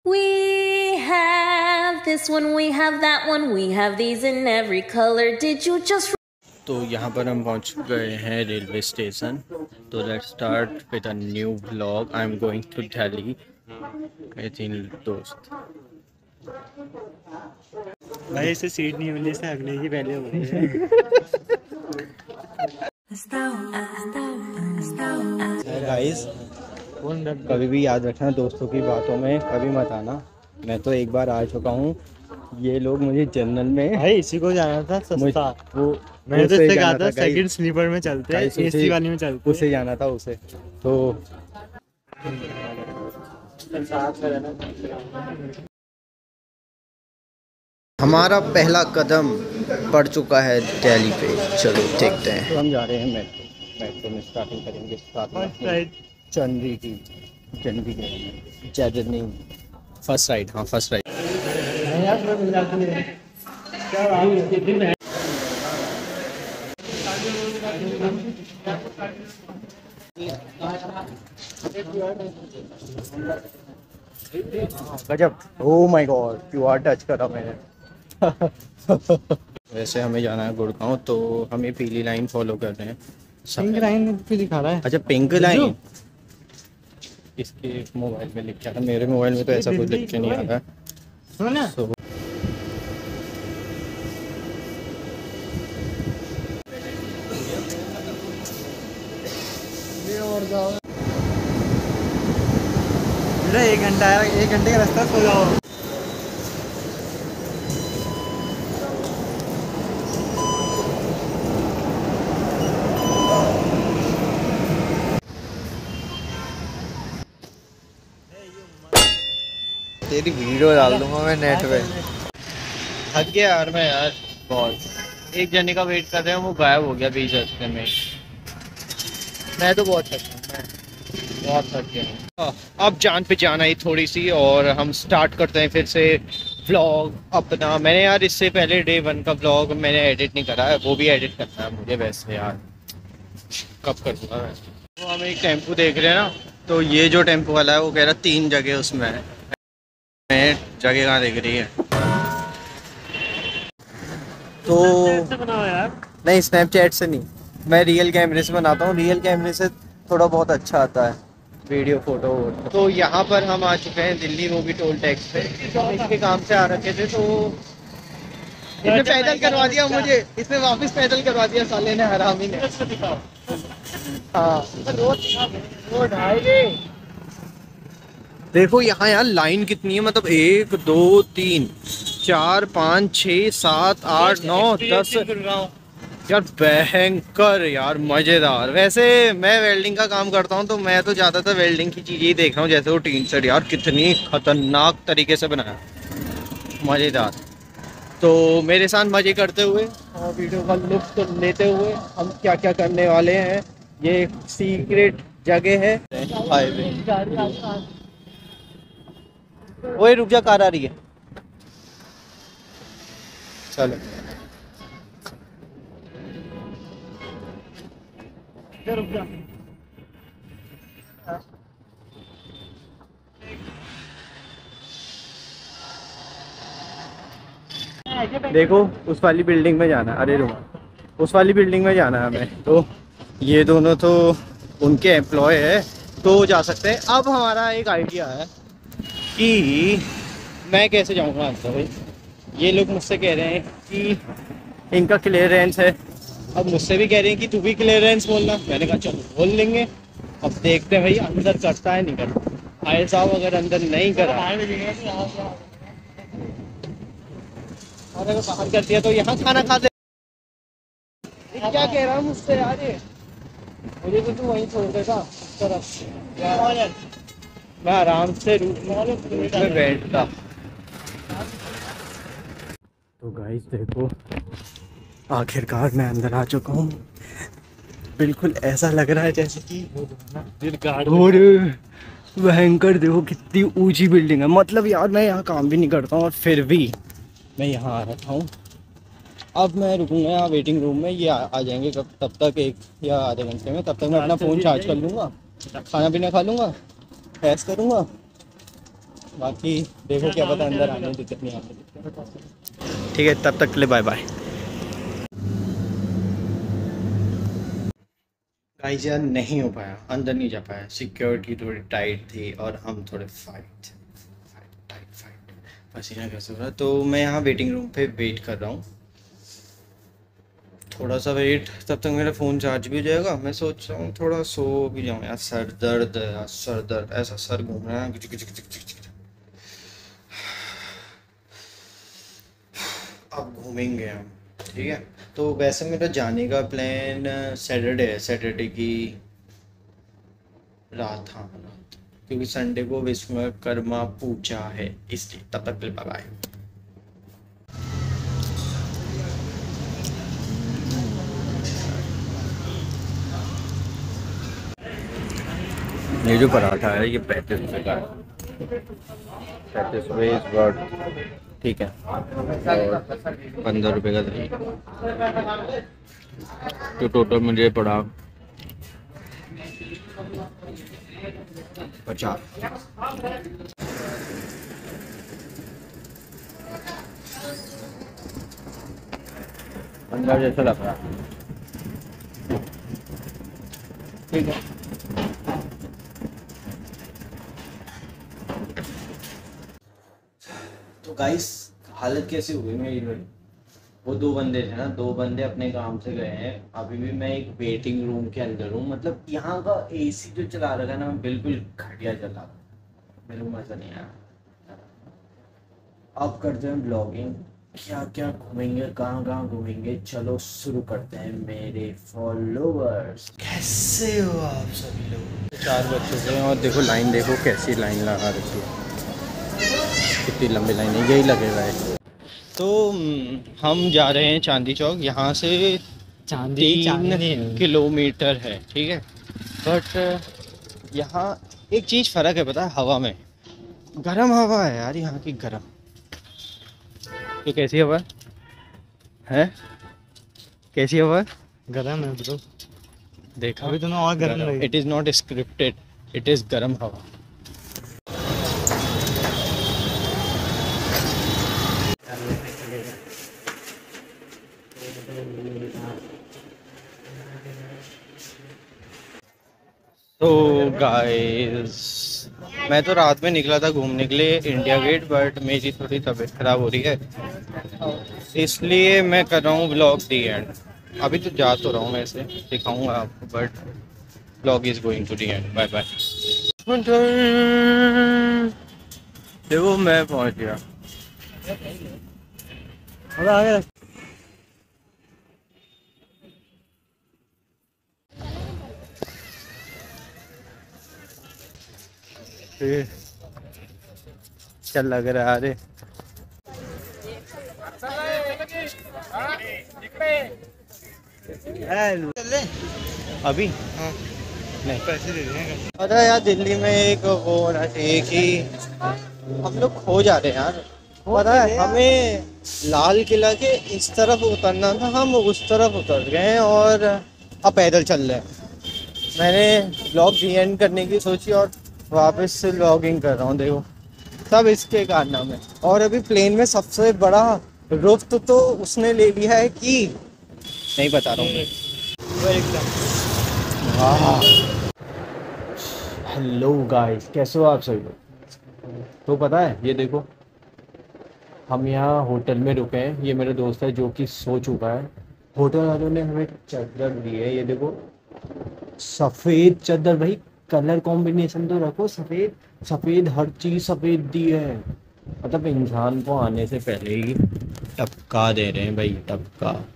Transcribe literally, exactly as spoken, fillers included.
We have this one, we have that one, we have these in every color. Did you just? तो यहाँ पर हम पहुँच गए हैं रेलवे स्टेशन। तो let's start with a new vlog. I am going to Delhi. मेरे तीन दोस्त। भाई इसे सीट नहीं मिलने से अगले ही पहले हो गए। गाइस कभी भी याद रखना, दोस्तों की बातों में कभी मत आना। मैं तो एक बार आ चुका हूँ, ये लोग मुझे जनरल में, भाई इसी को जाना था सस्ता। वो मैंने तो इससे कहा था सेकंड स्लीपर में चलते हैं, एसी वाली में चलते, उसे जाना था उसे। तो हमारा पहला कदम पड़ चुका है दिल्ली पे। चलो देखते हैं। तो हम जा रहे हैं मेट्रो। मेट्रो में स्टार्टिंग करेंगे साथ चंडी की चंडीगढ़ जर्नी। फर्स्ट राइड, हाँ फर्स्ट राइड। गजब, oh my god, QR touch करा मैंने। वैसे हमें जाना है गुड़गांव, तो हम ये पीली लाइन फॉलो कर रहे हैं। पिंक लाइन पे दिखा रहा है। अच्छा पिंक लाइन, इसके मोबाइल में लिख के आता, मेरे मोबाइल में तो ऐसा कुछ लिख के नहीं आ रहा। सुना so, एक घंटा है, एक घंटे का रास्ता, सो जाओ। तेरी वीडियो डाल दूंगा मैं नेट पे। थक गया यार मैं यार बहुत। एक जने का वेट कर रहे हैं, वो गायब हो गया बीच रास्ते में। मैं तो बहुत थक गया, मैं बहुत थक गया। अब जान पे जान आई थोड़ी सी, और हम स्टार्ट करते हैं फिर से व्लॉग अपना। मैंने यार इससे पहले डे वन का व्लॉग मैंने एडिट नहीं करा है, वो भी एडिट करना है मुझे। वैसे यार कब करूँगा मैं। तो हम एक टेम्पो देख रहे हैं ना, तो ये जो टेम्पो वाला है वो कह रहा तीन जगह उसमें है। जगह कहाँ दिख रही है तो यार? नहीं स्नैपचैट से नहीं, मैं रियल कैमरे से बनाता हूँ। रियल कैमरे से थोड़ा बहुत अच्छा आता है वीडियो फोटो। तो यहाँ पर हम आ चुके हैं दिल्ली मूवी टोल टैक्स पे। इसके काम से आ रखे थे, तो इसने पैदल करवा दिया मुझे, इसने वापस पैदल करवा दिया साले ने, हरामी ने। हाँ देखो यहाँ यार लाइन कितनी है, मतलब एक दो तीन चार पाँच छः सात आठ नौ दस यार, भयंकर यार, मज़ेदार। वैसे मैं वेल्डिंग का काम करता हूँ, तो मैं तो ज़्यादातर वेल्डिंग की चीज़ें ही देख रहा हूँ। जैसे वो टीन सेट यार कितनी खतरनाक तरीके से बनाया, मज़ेदार। तो मेरे साथ मज़े करते हुए और वीडियो का लुत्फ तो लेते हुए हम क्या क्या करने वाले हैं। ये एक सीक्रेट जगह है, हाईवे। ओए रुक जा, कार आ रही है। चलो रुक जा। देखो उस वाली बिल्डिंग में जाना है। अरे रुक, उस वाली बिल्डिंग में जाना है हमें। तो ये दोनों तो उनके एम्प्लॉय है, तो जा सकते हैं। अब हमारा एक आइडिया है कि मैं कैसे जाऊंगा अंदर। भाई ये लोग मुझसे कह रहे हैं कि इनका क्लियरेंस है, अब मुझसे भी कह रहे हैं कि तू भी क्लियरेंस बोलना। मैंने कहा चलो बोल लेंगे। अब देखते हैं भाई अंदर करता है नहीं करता। आए साहब अगर अंदर नहीं करा, और अगर बाहर कर दिया तो यहाँ खाना खाते। क्या कह रहा है मुझसे यार ये, मुझे तो तू वहीं छोड़ देगा तरफ, मैं आराम से रूट में बैठता। तो गाइस देखो आखिरकार मैं अंदर आ चुका हूँ। बिल्कुल ऐसा लग रहा है जैसे कि और भयंकर, देखो कितनी ऊंची बिल्डिंग है। मतलब यार मैं यहाँ काम भी नहीं करता हूँ और फिर भी मैं यहाँ आ रखा हूँ। अब मैं रुकूंगा यहाँ वेटिंग रूम में, ये आ, आ जाएंगे कब, तब तक एक या आधे घंटे में। तब तक मैं अपना फ़ोन चार्ज कर लूँगा, खाना पीना खा लूँगा, टेस्ट करूँगा, बाकी देखो क्या पता अंदर आने में दिक्कत नहीं आती। ठीक है, तब तक के लिए बाय बाय। गाइस यार नहीं हो पाया, अंदर नहीं जा पाया, सिक्योरिटी थोड़ी टाइट थी और हम थोड़े फाइट फाइट टाइट फाइट पसीना कैसे हो रहा है। तो मैं यहाँ वेटिंग रूम पे वेट कर रहा हूँ, थोड़ा सा वेट, तब तक मेरा फ़ोन चार्ज भी हो जाएगा। मैं सोच रहा हूँ थोड़ा सो भी जाऊँ यार, सर दर्द है यार, सर दर्द, ऐसा सर घूम रहा है किच किच किच किच किच। अब घूमेंगे हम, ठीक है। तो वैसे मेरा जाने का प्लान सैटरडे है, सैटरडे की रात, हाँ रात, क्योंकि संडे को विश्वकर्मा पूजा है, इसलिए। तब तक के लिए बाय बाय। ये जो पराठा है ये पैंतीस रुपये का है, पैंतीस रुपये इस वर्ड, ठीक है। और पंद्रह रुपये का दही, तो टोटल मुझे पड़ा पचास। पंद्रह जैसा लग रहा, ठीक है। तो गाइस हालत कैसी हुई मेरी भाई, वो दो बंदे थे ना, दो बंदे अपने काम से गए हैं, अभी भी मैं एक वेटिंग रूम के अंदर हूँ। मतलब यहाँ का एसी जो चला रखा है ना, बिल्कुल घटिया चला, मेरे को मजा नहीं आया। अब करते हैं ब्लॉगिंग, क्या क्या घूमेंगे, कहाँ कहाँ घूमेंगे, चलो शुरू करते हैं मेरे फॉलोअर्स। कैसे हो आप सभी लोग? चार बज चुके हैं और देखो लाइन, देखो कैसी लाइन लगा रखी है, कितनी लंबी लाइन है, यही लगेगा है। तो हम जा रहे हैं चांदी चौक, यहाँ से चांदी तीन किलोमीटर है, ठीक है। बट यहाँ एक चीज़ फ़र्क है, पता है, हवा में गर्म हवा है यार यहाँ की, गर्म। तो कैसी हवा है, कैसी हवा है? गरम है ब्रो, देखा अभी तो ना और गरम लगे। It is not scripted, it is गर्म हवा। तो गाइस मैं तो रात में निकला था घूमने के लिए इंडिया गेट, बट मेरी थोड़ी तबीयत ख़राब हो रही है, इसलिए मैं कर रहा हूँ व्लॉग दी एंड। अभी तो जा तो रहा हूँ, वैसे दिखाऊंगा आपको, but vlog is going to the end. Bye bye. देखो मैं पहुँच गया। चल लग रहा है, अरे अभी हाँ नहीं पैसे दे देंगे। पता है यार, दिल्ली में एक वो होना चाहिए कि हम लोग खो जा रहे हैं यार। पता है, हमें लाल किला के इस तरफ उतरना था, हम उस तरफ उतर गए हैं और अब पैदल चल रहे हैं। मैंने ब्लॉग डी एंड करने की सोची और वापस से ब्लॉगिंग कर रहा हूँ, देखो सब इसके कारनामे है। और अभी प्लेन में सबसे बड़ा रुफ्त तो उसने ले लिया है कि नहीं बता रहा हूँ। हेलो गाइस, कैसे हो आप सभी लोग? तो पता है, ये देखो हम यहाँ होटल में रुके हैं, ये मेरा दोस्त है जो कि सो चुका है। होटल वालों ने हमें चादर दी है, ये देखो सफ़ेद चादर, भाई कलर कॉम्बिनेशन तो रखो, सफ़ेद सफ़ेद हर चीज़ सफ़ेद दी है, मतलब इंसान को आने से पहले ही टपका दे रहे हैं भाई, टपका।